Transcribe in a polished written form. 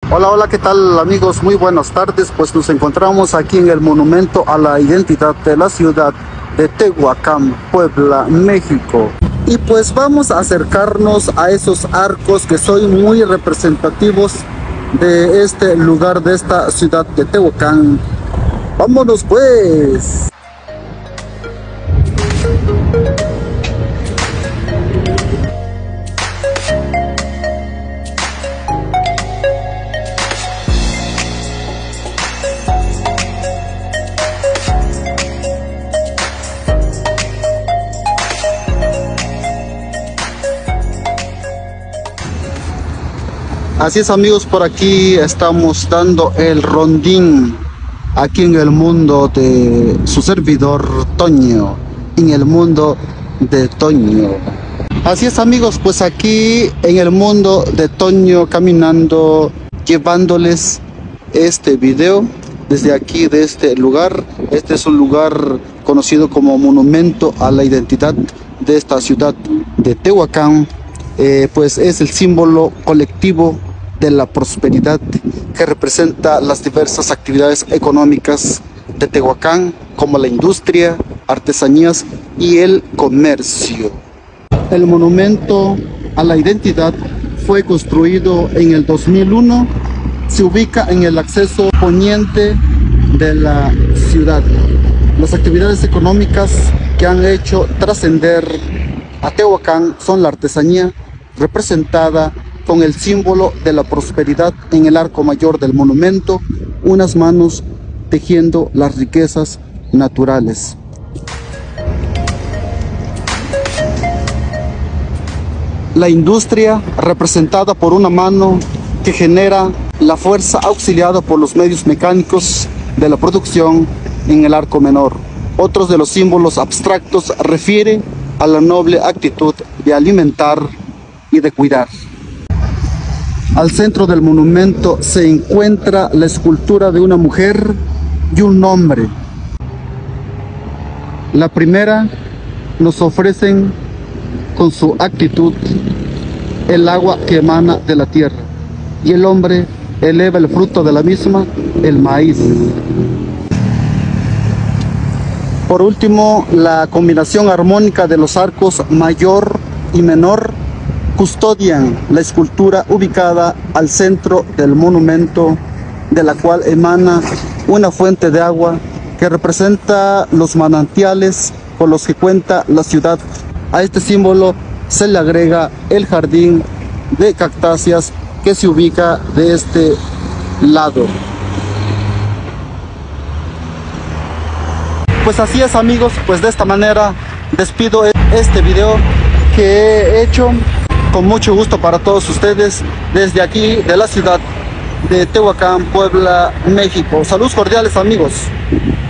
Hola, hola, ¿qué tal amigos? Muy buenas tardes. Pues nos encontramos aquí en el Monumento a la Identidad de la ciudad de Tehuacán, Puebla, México. Y pues vamos a acercarnos a esos arcos que son muy representativos de este lugar, de esta ciudad de Tehuacán. ¡Vámonos pues! Así es amigos, por aquí estamos dando el rondín aquí en el mundo de su servidor Toño, en el mundo de Toño. Así es amigos, pues aquí en el mundo de Toño caminando, llevándoles este video desde aquí, de este lugar. Este es un lugar conocido como Monumento a la Identidad de esta ciudad de Tehuacán. Pues es el símbolo colectivo de la prosperidad que representa las diversas actividades económicas de Tehuacán, como la industria, artesanías y el comercio. El monumento a la identidad fue construido en el 2001, se ubica en el acceso poniente de la ciudad. Las actividades económicas que han hecho trascender a Tehuacán son la artesanía, representada con el símbolo de la prosperidad en el arco mayor del monumento, unas manos tejiendo las riquezas naturales. La industria, representada por una mano que genera la fuerza auxiliada por los medios mecánicos de la producción en el arco menor. Otros de los símbolos abstractos refiere a la noble actitud de alimentar y de cuidar. Al centro del monumento se encuentra la escultura de una mujer y un hombre. La primera nos ofrecen con su actitud el agua que emana de la tierra, y el hombre eleva el fruto de la misma, el maíz. Por último, la combinación armónica de los arcos mayor y menor custodian la escultura ubicada al centro del monumento, de la cual emana una fuente de agua que representa los manantiales con los que cuenta la ciudad. A este símbolo se le agrega el jardín de cactáceas que se ubica de este lado. Pues así es amigos, pues de esta manera despido este video que he hecho con mucho gusto para todos ustedes desde aquí de la ciudad de Tehuacán, Puebla, México. Saludos cordiales amigos.